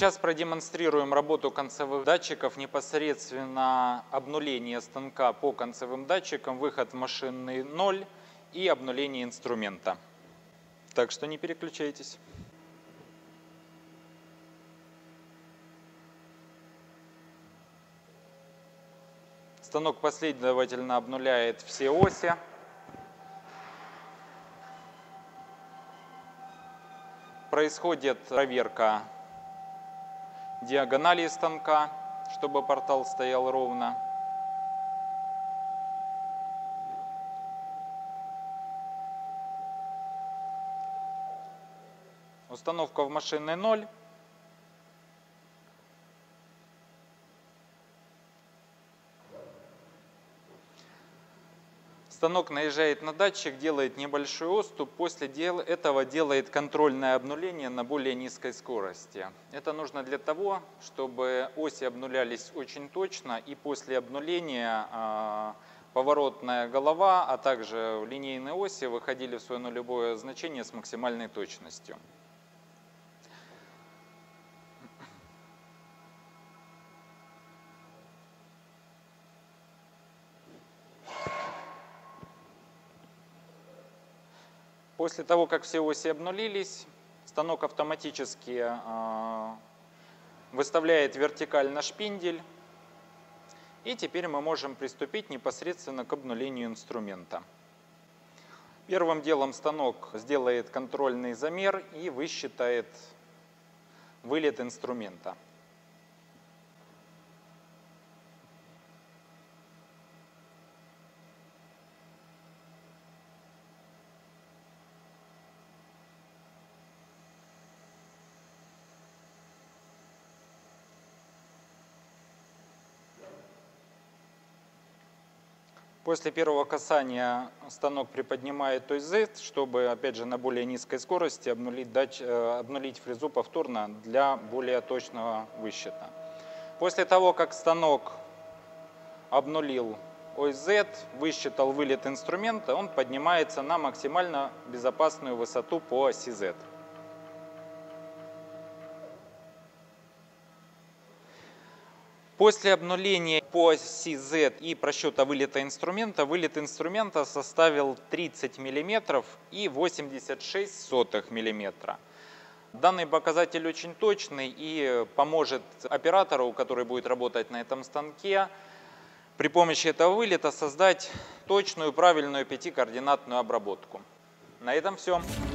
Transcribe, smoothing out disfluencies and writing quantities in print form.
Сейчас продемонстрируем работу концевых датчиков, непосредственно обнуление станка по концевым датчикам, выход в машинный 0 и обнуление инструмента. Так что не переключайтесь. Станок последовательно обнуляет все оси. Происходит проверка диагонали станка, чтобы портал стоял ровно. Установка в машинный 0. Станок наезжает на датчик, делает небольшой отступ, после этого делает контрольное обнуление на более низкой скорости. Это нужно для того, чтобы оси обнулялись очень точно, и после обнуления поворотная голова, а также линейные оси выходили в свое нулевое значение с максимальной точностью. После того, как все оси обнулились, станок автоматически выставляет вертикально шпиндель. И теперь мы можем приступить непосредственно к обнулению инструмента. Первым делом станок сделает контрольный замер и высчитает вылет инструмента. После первого касания станок приподнимает ось Z, чтобы, опять же, на более низкой скорости обнулить фрезу повторно для более точного высчета. После того, как станок обнулил ось Z, высчитал вылет инструмента, он поднимается на максимально безопасную высоту по оси Z. После обнуления по оси Z и просчета вылета инструмента, вылет инструмента составил 30 мм и 86 мм. Данный показатель очень точный и поможет оператору, который будет работать на этом станке, при помощи этого вылета создать точную, правильную 5-координатную обработку. На этом все.